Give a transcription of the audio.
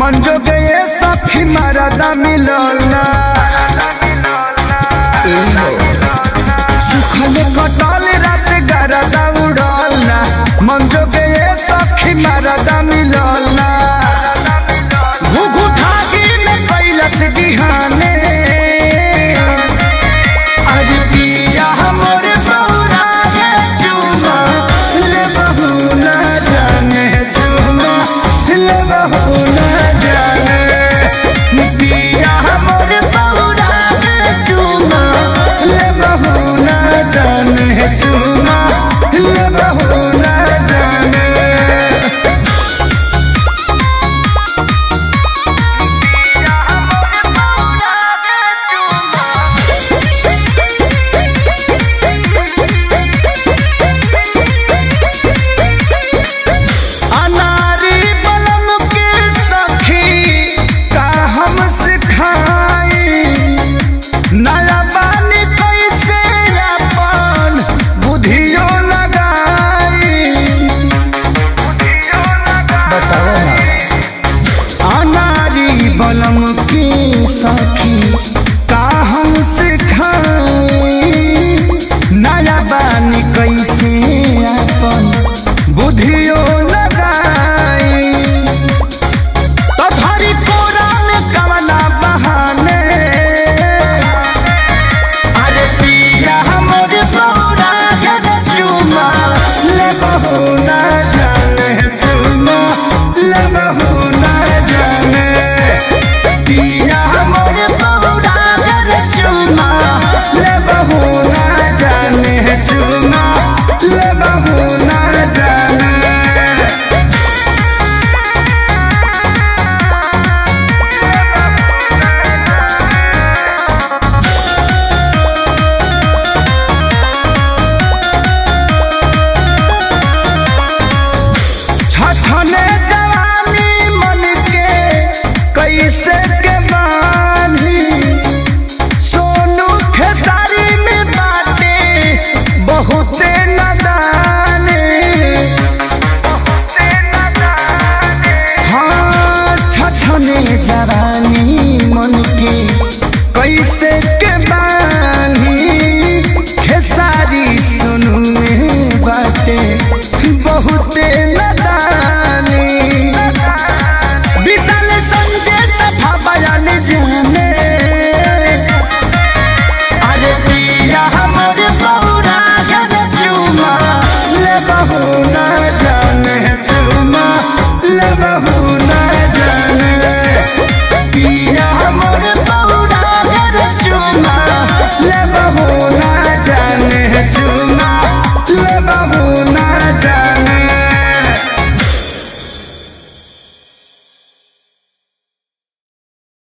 मन जो गए सखी मरदा मिलना सुखले कटल रात गरदा उड़लना मन जो गए सखी मरदा मिलना घुघु ठागी में कैलस बिहाने अरे पिया मोर बौरा गे चुमा ले बहू न जाने चुमा ले बहू न जाने पिया मोर बौरा गे चुमा ले बहू न जाने चुमा ले बहू न जाने बलम की सखी का हम सिखाई नया बानी कैसे अपन बुधियो लगाई तो धरी कोरा में कवना बहाने अरे पिया मोर बौरा गे चुमा ले बहू न जाने चुमा ले बहू न जाने पिया मोर बौरा गे चुमा ले बहू न जाने चुमा ले बहू न जाने छछने जवानी मन के कैसे के बानी सोनू खेसारी में बाटे बहुते नदाने हाँ छछने जवानी मन के कैसे के बानी खेसारी सोनू में बाटे बहुते नदाने विशाल संजय सफा बयान जाने अरे पिया मोर बौरा गे चुमा ले बहू न जाने चुमा ले बहू न जाने पिया मोर बौरा गे चुमा ले बहू न